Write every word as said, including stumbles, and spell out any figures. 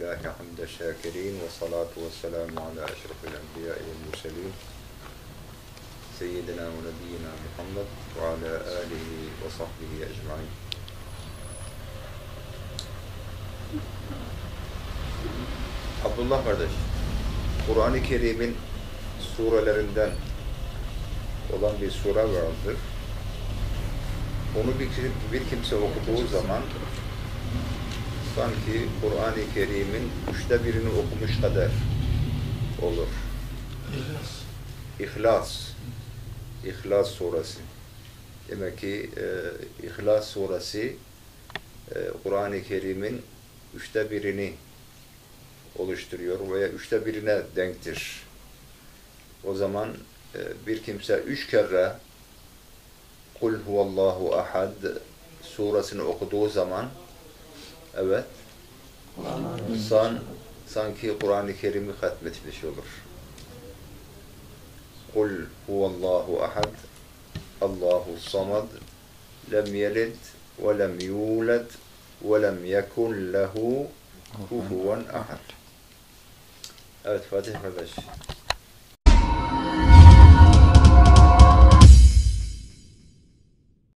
Elhamdülillahi hamde şakirin ve salatu ve selamu ala eşrefil enbiya ve murselin Seyyidina ve Nebiyyina Muhammed ve ala alihi ve sahbihi ecmain. Abdullah kardeş, Kur'an-ı Kerim'in surelerinden olan bir sure vardır. Onu bir, bir kimse okuduğu zaman sanki Kur'an-ı Kerim'in üçte birini okumuş kadar olur. İhlas. İhlas. İhlas suresi. Demek ki e, İhlas suresi e, Kur'an-ı Kerim'in üçte birini oluşturuyor veya üçte birine denktir. O zaman e, bir kimse üç kere Kul huvallahu ahad suresini okuduğu zaman evet san, sanki Kur'an-ı Kerim'i hatmetmiş olur. Kul huvallahu ahad Allahu samad lem yelid ve lem yulad ve lem yekun lehu kufuven ahad. Evet Fatih kardeş.